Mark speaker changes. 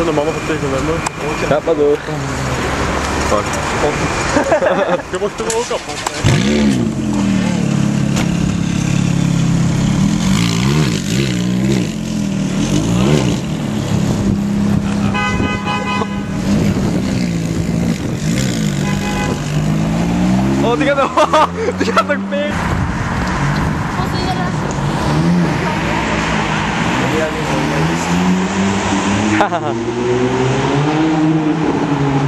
Speaker 1: Minsan namamamatay ko naman.
Speaker 2: Dapat do.
Speaker 1: Fuck. Jag måste åka på mig.
Speaker 2: Oh, di ka nag-ping! Hahaha.